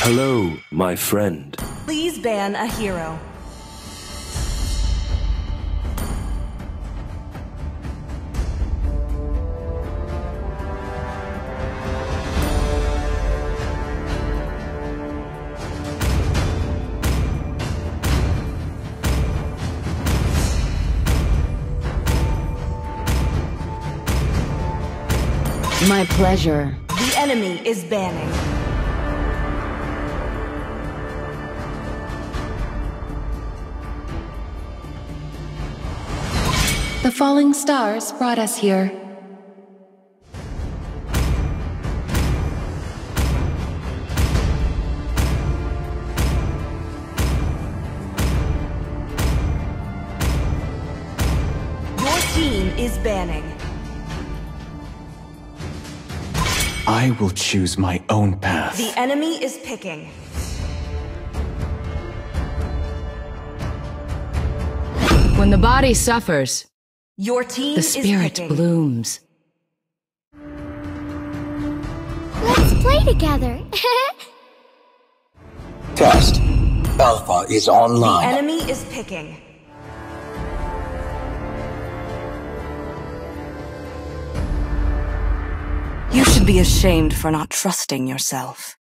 Hello, my friend. Please ban a hero. My pleasure. The enemy is banning. The falling stars brought us here. Your team is banning. I will choose my own path. The enemy is picking. When the body suffers, Your team the is spirit picking. blooms. Let's play together. Test. Alpha is The online. enemy is picking. You should be ashamed for not trusting yourself.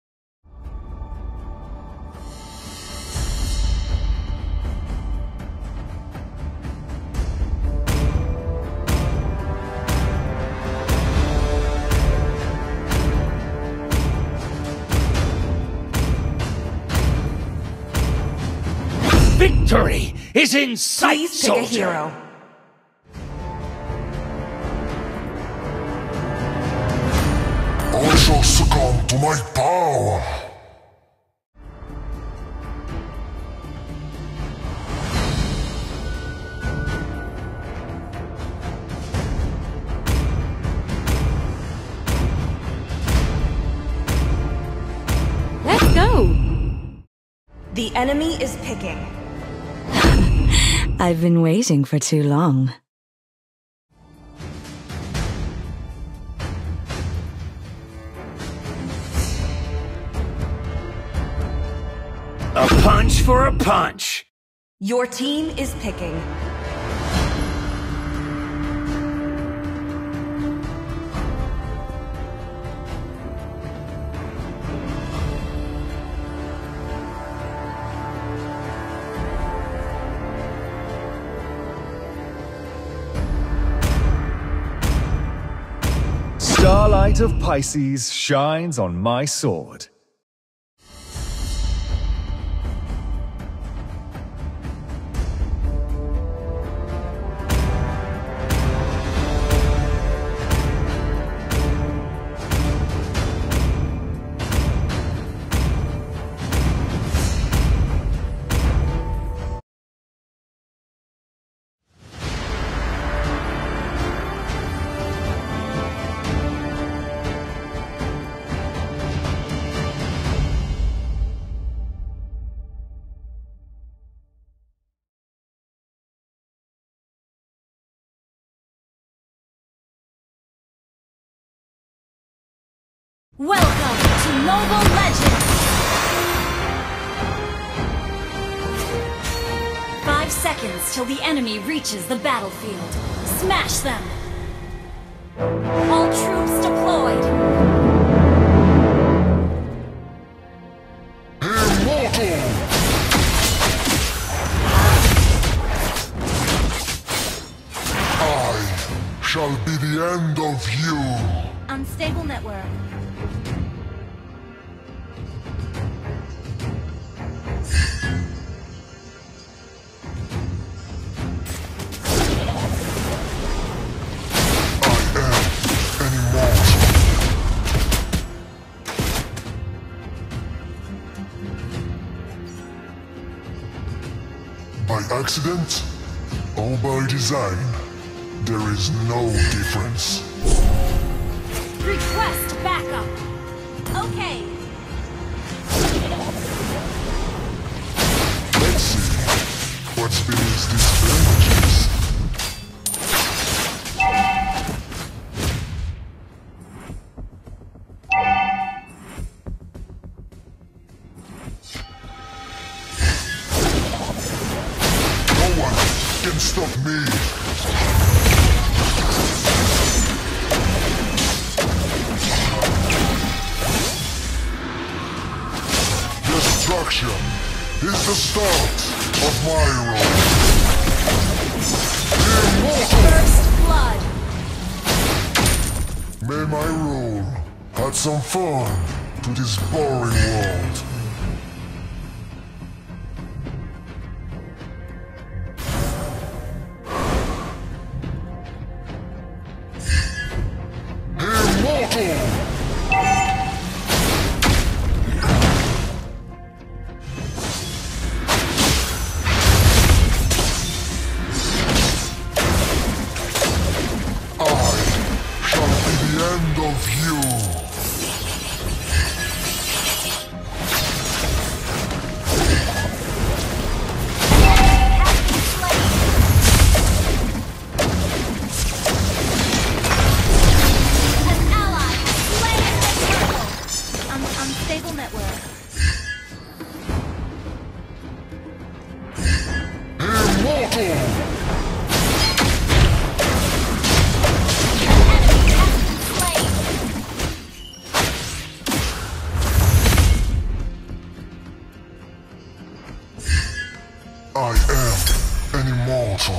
Victory is in sight, Please pick soldier. a hero. I shall succumb to my power. Let's go! The enemy is picking. I've been waiting for too long. A punch for a punch. Your team is picking. Starlight of Pisces shines on my sword. Welcome to Mobile Legends! 5 seconds till the enemy reaches the battlefield. Smash them! All troops deployed! I shall be the end of you. Unstable network. By accident or by design, there is no difference. Request backup! Okay. Let's see what's beneath these bandages. Destruction is the start of my role. First blood. May my role add some fun to this boring world. I am an immortal.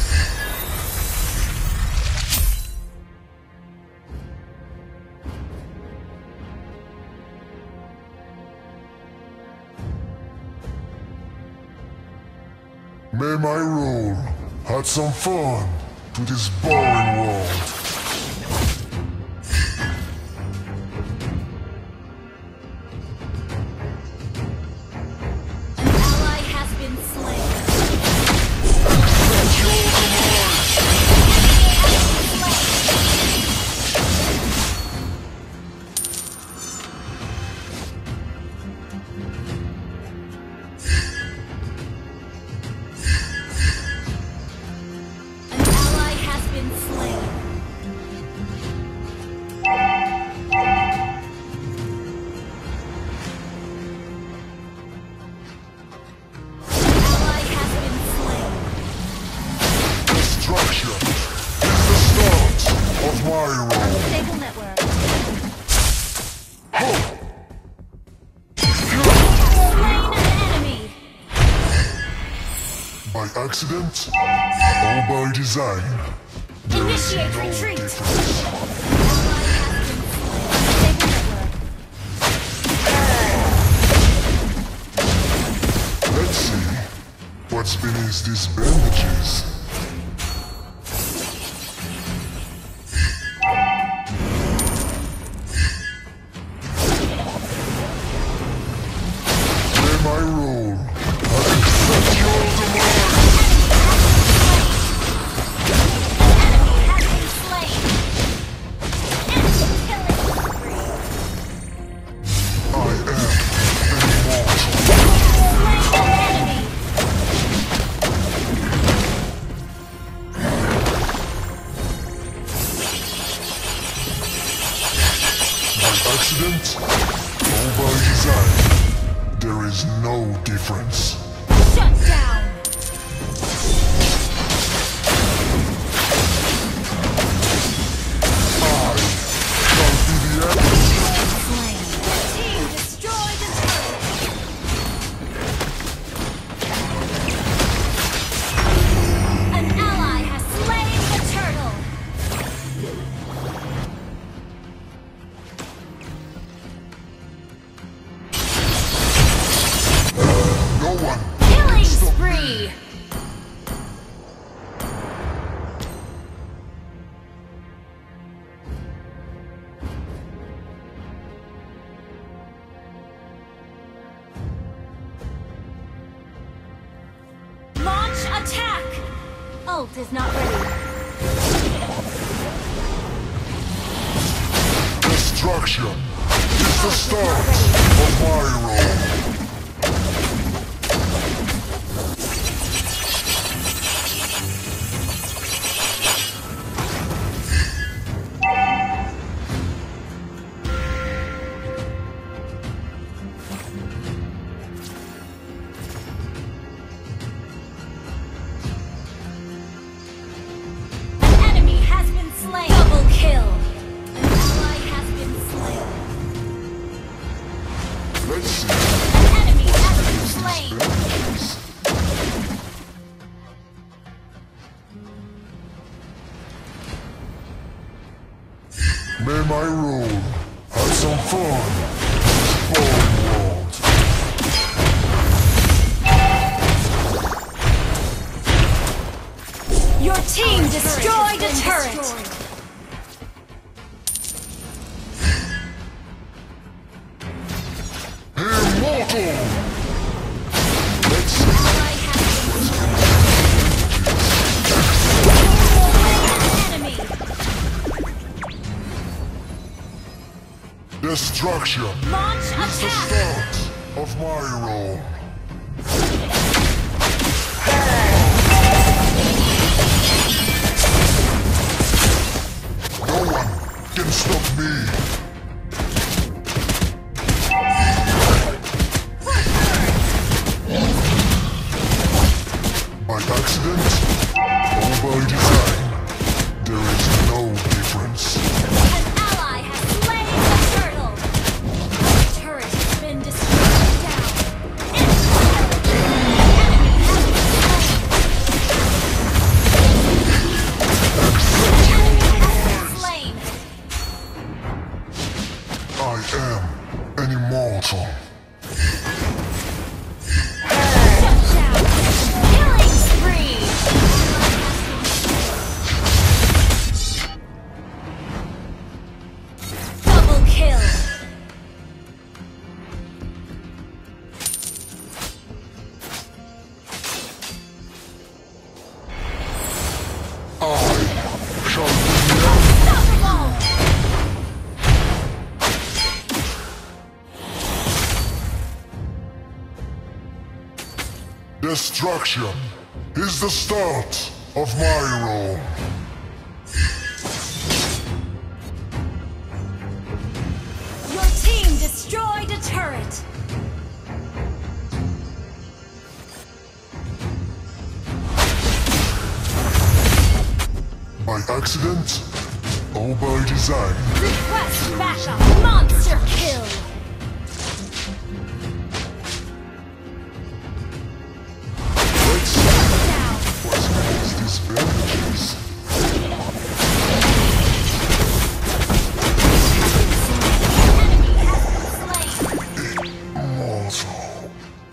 May my role add some fun to this boring world. By accident or by design, initiate retreat. Let's see what's beneath these bandages. Play my role. I accept your demise. Accident or by design, there is no difference. Shut down! I shall be the enemy. Slain. Team destroy the turret. An ally has slain the turtle. Killing spree! Launch attack! Ult is not ready. Destruction is the start of my role. Double kill! An ally has been slain. Let's see my role. Had some fun. Boring world. Your team destroyed a turret! Immortal! Let's see. Enemy! Destruction Launch is the attack! start of my role. No one can stop me. By accident or by design, there is no difference. An ally has slain the turtle! The turret has been destroyed down! Slain! I am an immortal. Shut down! Killing spree! Double kill! I shall be Unstoppable! Destruction is the start of my role. Your team destroyed a turret! By accident or by design. Request backup! Monster kill! Let's see Down! what makes these bandages. Slain! Immortal.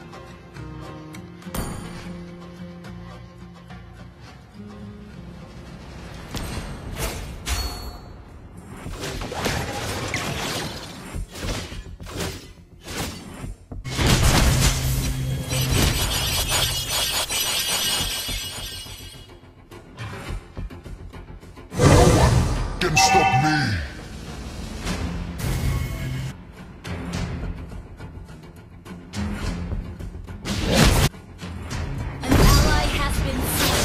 No one can stop me. An ally has been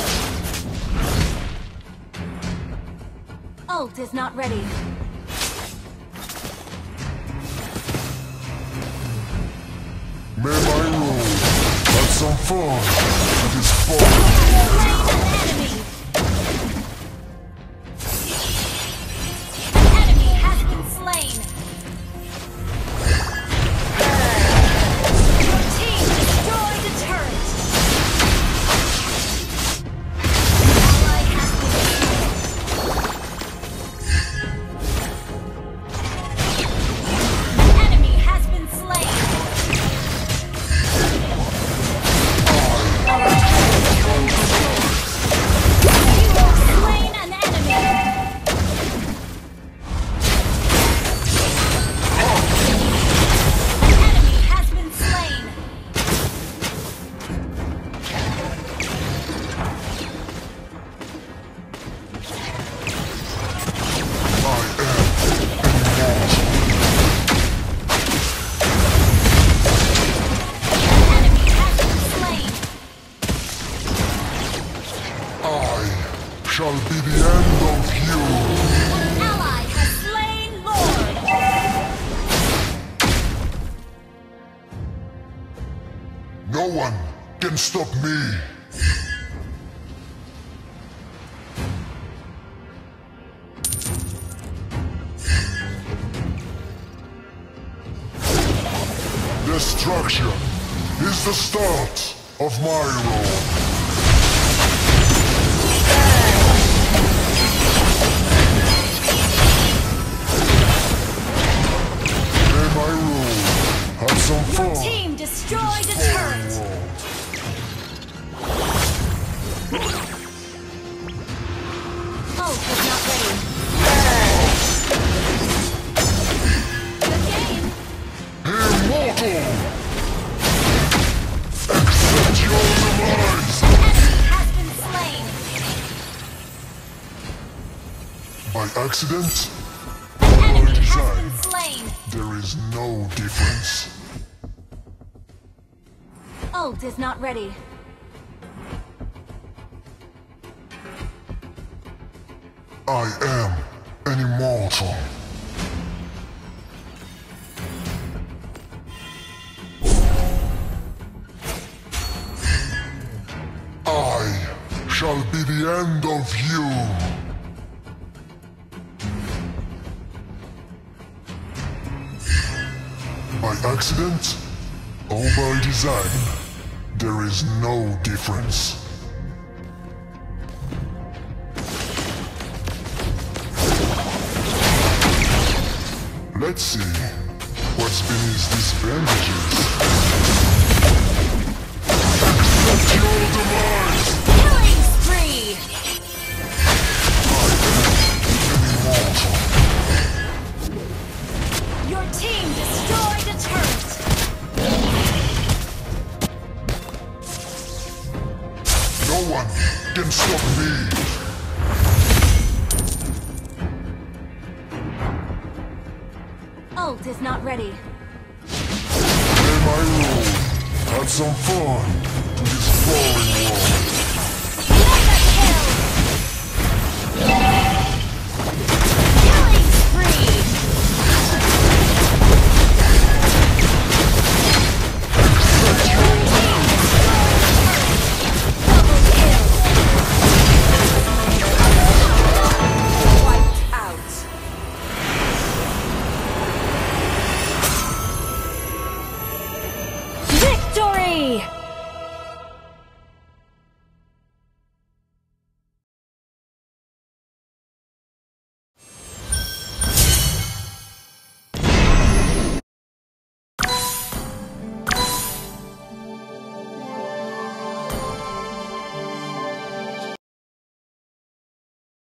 slain. Ult is not ready. May my rule have some fun with this fun. Slain an enemy! An enemy has been slain! Your team destroyed a turret! An ally has been slain! An enemy has been slain! Our turret has been destroyed! You have slain an enemy! An enemy has been slain! Enemy has been slain! I shall be the end of you. An ally has slain Lord! No one can stop me. Destruction is the start of my role. accident An or by enemy has design, been slain. there is no difference. Ult is not ready. I am an immortal. I shall be the end of you. By accident or by design, there is no difference. Let's see what's beneath these bandages. Accept your demise! Killing spree! Immortal. Your team destroyed a turret. No one can stop me. Ult is not ready. Play my role. Have some fun to this boring world.